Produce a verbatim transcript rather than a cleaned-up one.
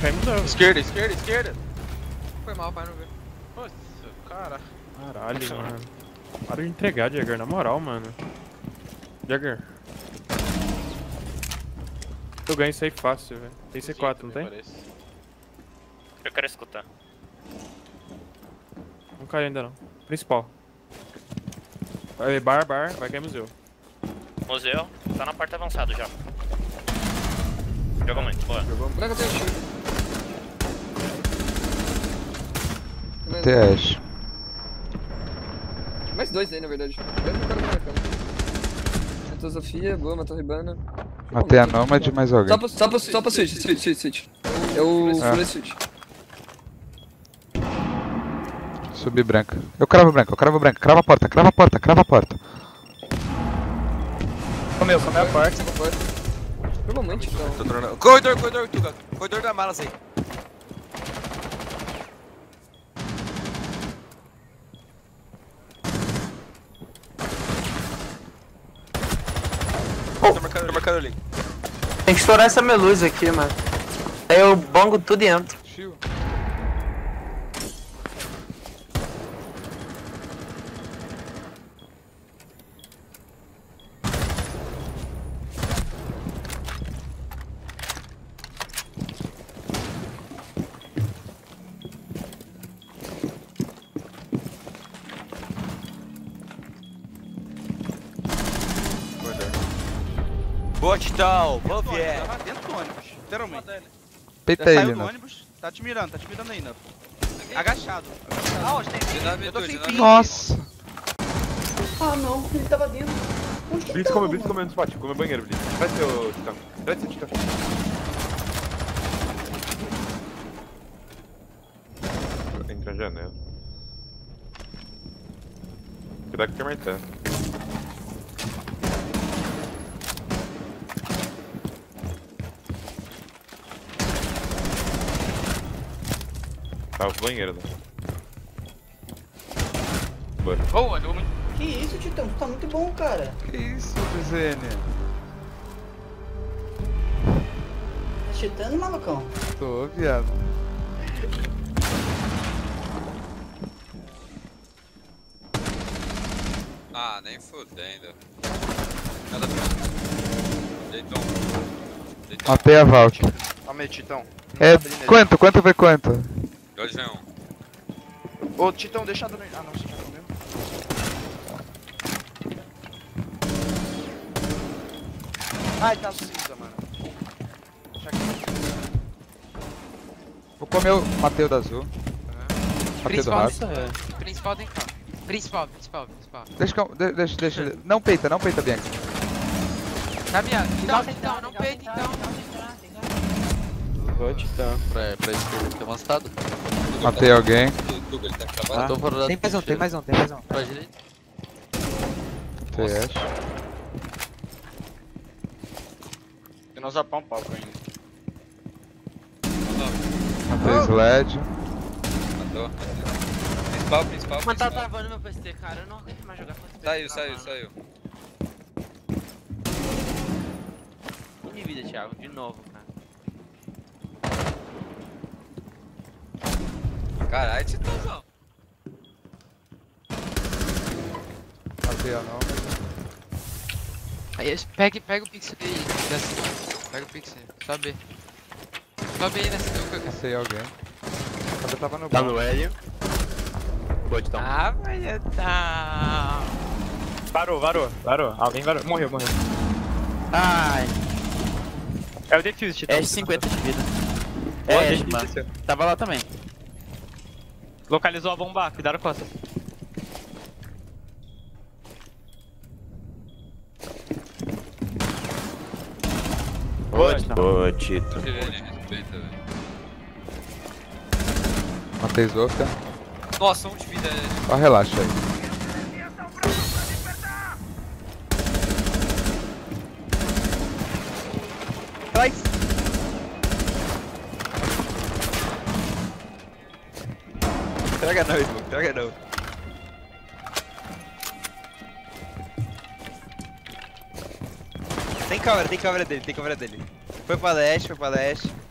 caímos não. Esquerda, esquerda, esquerda. Foi mal, pai, não viu. Nossa, cara. Caralho, mano. Para de entregar, Jagger, na moral, mano. Jagger. Eu ganho isso aí fácil, velho. Tem C quatro, não tem? Parece. Eu quero escutar. Não caiu ainda não. Principal. Vai, bar, bar, vai cair museu. Museu, tá na parte avançada já. Jogou muito, boa. Jogou muito. Branca tem o tiro. T S. Mais dois aí, na verdade. Dois no cara do mercado. Matou a Sofia, boa, matou a Ribana. Matei a Nomad e mais alguém. Só pra, só pra, só pra switch, switch, switch, switch. É o Ah. Full Switch. Subi branca. Eu cravo branca, eu cravo branca. Crava a porta, crava a porta, crava a porta. Comeu, comeu a parte. Provavelmente, então. Tô tornando. Corredor, corredor, Tuga. Corredor da malas aí. Tô marcando, tô marcando ali. Tem que estourar essa minha luz aqui, mano. Aí eu bongo tudo e entro. Tio. Boa, Titão. Boa, Dentro do ônibus, Vier. tava dentro do ônibus, literalmente. Peita Já ele, saiu do né? ônibus, tá te mirando, tá te mirando ainda. Agachado. Ah, onde tem? Eu tô sem ping. Nossa. Ah, não, ele tava dentro. Onde que Blitz tava, come, Blitz mano? come no spot, come banheiro, Blitz. Vai ser o Titã. Vai ser o Titã. Entra a janela. Cuidado que tem martelo. Tá o banheiro, né? Bora. Boa, deu muito. Que isso, Titão? Tu tá muito bom, cara. Que isso, Zene? Tá cheatando, malucão? Tô, viado. Ah, nem fudendo. Nada Deitou. Matei a Valk. Calma aí, Titão. É, quanto? Quanto foi quanto? dois em um. Ô, Titão, deixa a dona... Ah, não, você já comeu. Ai, tá cinza, mano. Deixa aqui. Vou comer o Matei o da azul. Matei do rato. Principal tem cá. Principal, principal, principal. Deixa, que eu- de- deixa, deixa. Não peita, não peita, Bianca. Tá minha. Então, então, não peita então. Vou Titã. Pra, pra esquerda, tá avançado. Matei alguém. Tuga, ele tá cravado. Tem mais um, tem mais um, tem mais um. Pra direita. T S. Tem nós zapar um palco ainda. Matei Sled. Matou. Principal, principal, Mano, tá principal. travando meu P C, cara. Eu não aguento mais jogar com esse P C. Saiu, saiu, travando. saiu. Um de vida, Thiago. De novo, cara. Caralho, Titãozão. Matei a Nomad. Aí, pega, pega o pixel aí. Desce. Pega o pixel. Sobe. Sobe aí nessa tuca, cara. Matei alguém. Eu tava no Tá banco. no Hélio. Boa, Titão. Ah, vai tá. Varou, varou, varou. Alguém varou. Morreu, morreu. Ai, É o defuse, Titã. é cinquenta de vida. É, É, defuse, mano. desceu. Tava lá também. Localizou a bomba, cuidado com essa. Boa, Titão. Boa, Tito. Respeita, velho. Matei Zofia. Nossa, um de vida. Só relaxa aí. Vai. Traga não, Smoke, traga não. Tem câmera, tem câmera dele, tem câmera dele. Foi pra leste, foi pra leste.